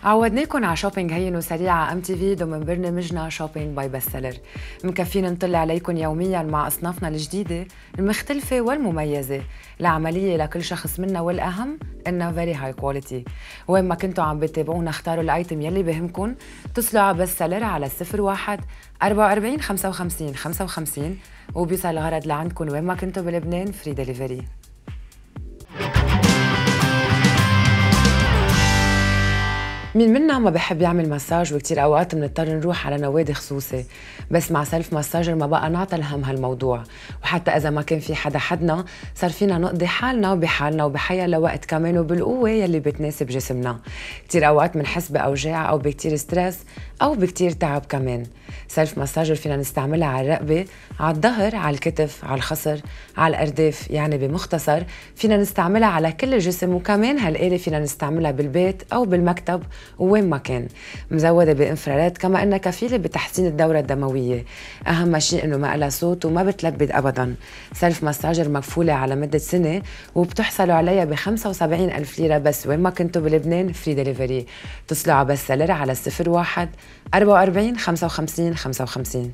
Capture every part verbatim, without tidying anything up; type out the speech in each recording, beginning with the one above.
عودناكم على شوبينج هين وسريع على ام تي في ضمن برنامجنا شوبينج باي بست سيلر. مكفين نطل عليكم يوميا مع اصنافنا الجديده المختلفه والمميزه العمليه لكل شخص منا، والاهم انها فيري هاي كواليتي. وين ما كنتوا عم بتابعونا اختاروا الايتم يلي بهمكم، اتصلوا على بست سيلر على صفر واحد أربعة وأربعين خمسة وخمسين خمسة وخمسين وبيوصل الغرض لعندكم وين ما كنتوا بلبنان فري ديليفري. مين منا ما بحب يعمل مساج، وكتير اوقات بنضطر نروح على نوادي خصوصي، بس مع سيلف مساجر ما بقى نعطى الهم هالموضوع، وحتى اذا ما كان في حدا حدنا صار فينا نقضي حالنا وبحالنا وبحيا لوقت كمان وبالقوه يلي بتناسب جسمنا. كتير اوقات بنحس باوجاع او بكتير ستريس او بكتير تعب كمان. سيلف مساجر فينا نستعملها على الرقبه، على الظهر، على الكتف، على الخصر، على الارداف، يعني بمختصر فينا نستعملها على كل الجسم. وكمان هالآلة فينا نستعملها بالبيت او بالمكتب وين ما كان. مزودة بإنفراريد، كما أنها كفيلة بتحسين الدورة الدموية. أهم شيء أنه ما لها صوت وما بتلبد أبدا. سيلف مساجر مكفولة على مدة سنة، وبتحصلوا عليها ب خمسة وسبعين ألف ليرة بس وين ما كنتوا بلبنان فري ديليفري. اتصلوا على بست سيلر على صفر واحد أربعة وأربعين خمسة وخمسين خمسة وخمسين.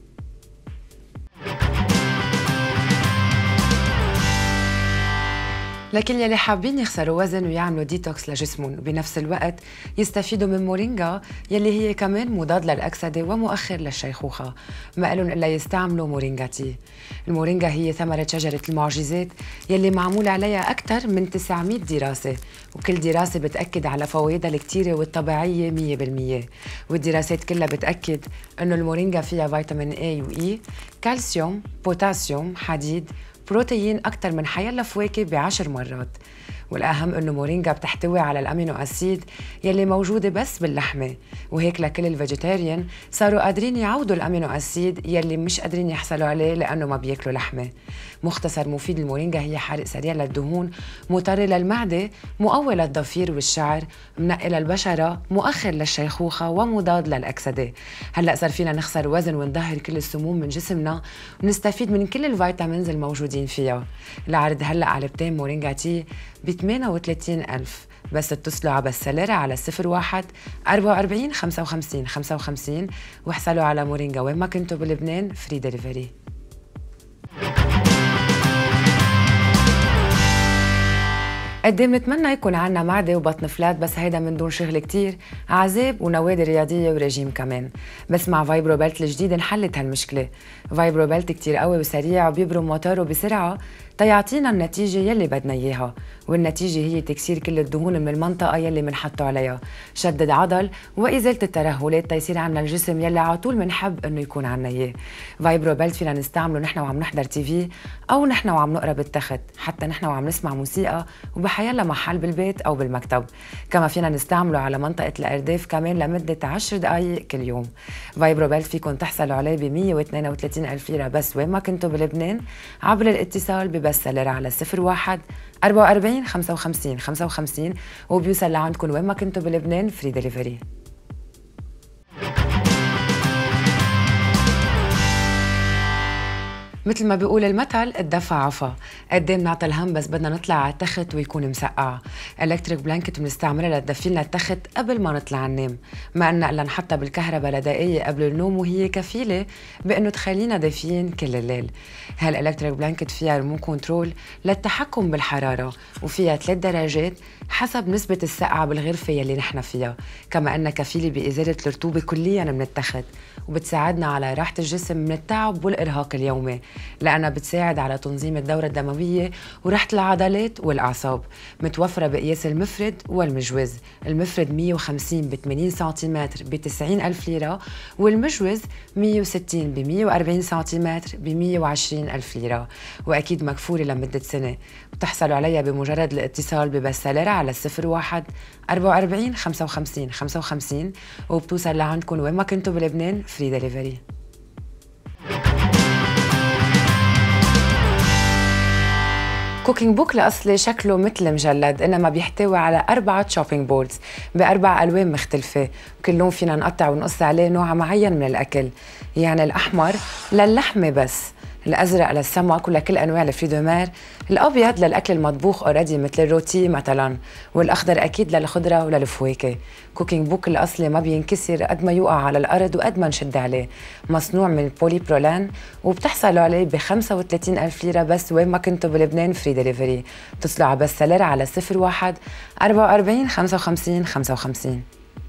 لكن يلي حابين يخسروا وزن ويعملوا ديتوكس لجسمهم وبنفس الوقت يستفيدوا من مورينجا يلي هي كمان مضاد للأكسدة ومؤخر للشيخوخة، ما قالن إلا يستعملوا مورينجا تي. المورينجا هي ثمرة شجرة المعجزات يلي معمول عليها أكثر من تسعمية دراسة، وكل دراسة بتأكد على فوائدها الكتيرة والطبيعية مية بالمية. والدراسات كلها بتأكد إنه المورينجا فيها فيتامين A و E، كالسيوم، بوتاسيوم، حديد، بروتين أكثر من حيلا فواكه بعشر مرات. والأهم إنه مورينجا بتحتوي على الأمينو أسيد يلي موجودة بس باللحمة، وهيك لكل الفيجيتيريان صاروا قادرين يعوضوا الأمينو أسيد يلي مش قادرين يحصلوا عليه لأنه ما بياكلوا لحمة. مختصر مفيد المورينجا هي حرق سريع للدهون، مطر للمعدة، مقوي للضفير والشعر، منقي للبشرة، مؤخر للشيخوخة، ومضاد للأكسدة. هلأ صار فينا نخسر وزن ونظهر كل السموم من جسمنا، ونستفيد من كل الفيتامينز الموجودين فيها. العرض هلأ علبتين مورينجا تي ب ثمانية وثلاثين ألف، بس اتصلوا على بست سيلر على صفر واحد أربعة وأربعين خمسة وخمسين خمسة وخمسين واحصلوا على مورينجا وين ما كنتوا بلبنان فري ديليفري. قد ايه بنتمنى يكون عنا معدة وبطن فلات، بس هيدا من دون شغل كتير، عذاب ونوادي رياضية ورجيم كمان. بس مع فايبرو بيلت الجديد انحلت هالمشكلة. فايبرو بيلت كتير قوي وسريع وبيبرم موتوره بسرعة تيعطينا النتيجة يلي بدنا إياها، والنتيجة هي تكسير كل الدهون من المنطقة يلي منحطه عليها، شدد عضل، وإزالة الترهلات تيصير عنا الجسم يلي على طول منحب إنه يكون عنا إياه. فايبرو بيلت فينا نستعمله نحن وعم نحضر تي في، أو نحن وعم نقرا بالتخت، حتى نحن وعم نسمع موسيقى، وبحيلا محل بالبيت أو بالمكتب. كما فينا نستعمله على منطقة الأرداف كمان لمدة عشر دقايق كل يوم. فايبرو بيلت فيكم تحصلوا عليه ب مية واثنين وثلاثين ألف ليرة بس وين ما كنتوا بلبنان عبر الاتصال ببست سيلر على صفر واحد أربعة وأربعين خمسة وخمسين خمسة وخمسين وبيوصل لعندكم وين ما كنتوا بلبنان فري ديليفري. مثل ما بيقول المثل الدفع عفا. قد ايه بنعطي الهم بس بدنا نطلع على التخت ويكون مسقع. الكتريك بلانكت بنستعملها لتدفي لنا التخت قبل ما نطلع ننام، ما قلنا الا نحطها بالكهرباء لدقايق قبل النوم، وهي كفيله بانه تخلينا دافيين كل الليل. هالالكتريك بلانكت فيها ريموت كنترول للتحكم بالحراره، وفيها ثلاث درجات حسب نسبه السقعه بالغرفه يلي نحن فيها، كما انها كفيله بازاله الرطوبه كليا من التخت، وبتساعدنا على راحه الجسم من التعب والارهاق اليومي، لأنها بتساعد على تنظيم الدورة الدموية وراحة العضلات والأعصاب. متوفرة بقياس المفرد والمجوز. المفرد مية وخمسين ب ثمانين سنتيمتر ب تسعين ألف ليرة، والمجوز مية وستين ب مية وأربعين سنتيمتر ب مية وعشرين ألف ليرة، وأكيد مكفولة لمدة سنة. بتحصلوا عليها بمجرد الاتصال ببست سيلر على صفر واحد أربعة وأربعين خمسة وخمسين خمسة وخمسين وبتوصل لعندكم وين ما كنتوا بلبنان فري ديليفري. كوكينج بوك الأصلي شكله مثل مجلد، إنما بيحتوي على أربعة شوبينج بوردز بأربع ألوان مختلفة، وكل لون فينا نقطع ونقص عليه نوع معين من الأكل. يعني الأحمر للحمة بس، الازرق للسمك ولكل انواع الفري مير، الابيض للاكل المطبوخ اوريدي مثل الروتي مثلا، والاخضر اكيد للخضره وللفواكه. كوكينج بوك الاصلي ما بينكسر قد ما يوقع على الارض وقد ما نشد عليه، مصنوع من البولي برولان وبتحصلوا عليه ب خمسة وثلاثين ألف ليره بس وين ما كنتوا بلبنان، فري دليفري. اتصلوا على بس سيلر على صفر واحد أربعة وأربعين خمسة وخمسين خمسة وخمسين.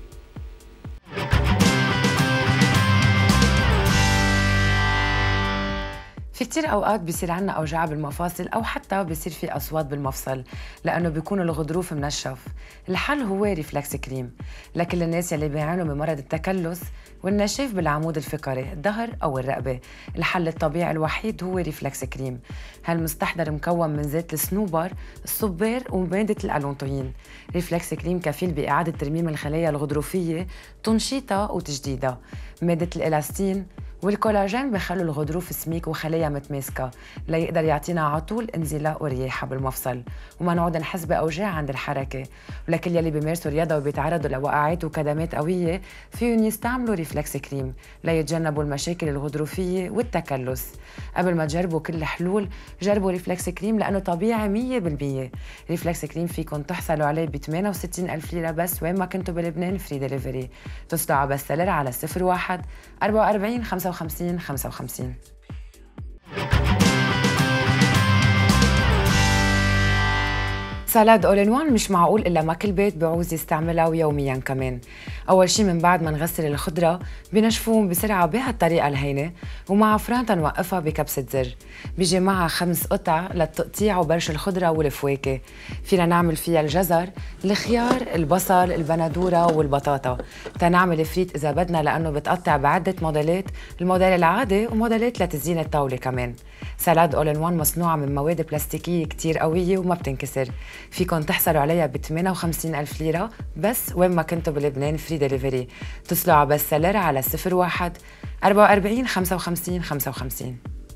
في كتير أوقات بيصير عنا أوجاع بالمفاصل أو حتى بيصير في أصوات بالمفصل لأنه بيكون الغضروف منشف. الحل هو ريفلكس كريم لكل الناس يلي بيعانوا من مرض التكلس والنشاف بالعمود الفقري الظهر أو الرقبة. الحل الطبيعي الوحيد هو ريفلكس كريم. هالمستحضر مكون من زيت الصنوبر، الصبار ومادة الألونتوين. ريفلكس كريم كفيل بإعادة ترميم الخلايا الغضروفية، تنشيطها وتجديدها. مادة الإلاستين والكولاجين بخلوا الغضروف سميك وخلايا متماسكة ليقدر يعطينا على طول انزلاق ورياحة بالمفصل وما نعود نحس بأوجاع عند الحركة. ولكل يلي بيمارسوا رياضة وبيتعرضوا لوقعات وكدمات قوية فيهم يستعملوا ريفلكس كريم ليتجنبوا المشاكل الغضروفية والتكلس. قبل ما تجربوا كل الحلول جربوا ريفلكس كريم لأنه طبيعي مية بالمية. ريفلكس كريم فيكم تحصلوا عليه ب ثمانية وستين ألف ليرة بس وين ما كنتوا بلبنان، فري دليفري. اتصلوا على بس سيلر على صفر واحد أربعة وأربعين خمسة وخمسين خمسة وخمسين. سالاد اول ان وان مش معقول الا ما كل بيت بيعوز يستعملها ويوميا كمان. اول شي من بعد ما نغسل الخضره بنشفوهم بسرعه بهالطريقه الهينه ومع فران تنوقفها بكبسه زر. بيجي معها خمس قطع للتقطيع وبرش الخضره والفواكه. فينا نعمل فيها الجزر، الخيار، البصل، البندوره والبطاطا. تنعمل فريت اذا بدنا لانه بتقطع بعده موديلات، الموديل العادي وموديلات لتزيين الطاوله كمان. سالاد اول ان وان مصنوعه من مواد بلاستيكيه كتير قويه وما بتنكسر. فيكن تحصلوا عليها ب ثمانية وخمسين ألف ليرة بس وين ما كنتوا بلبنان، فري دليفري. اتصلوا على بس سيلر على صفر واحد أربعة وأربعين خمسة وخمسين خمسة وخمسين.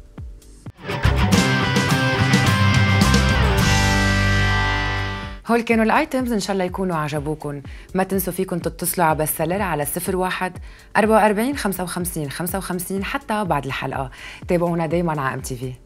هول كانوا الايتمز، ان شاء الله يكونوا عجبوكم. ما تنسوا فيكم تتصلوا على بس سيلر على صفر واحد أربعة وأربعين خمسة وخمسين خمسة وخمسين حتى بعد الحلقه. تابعونا دايما على ام تي في.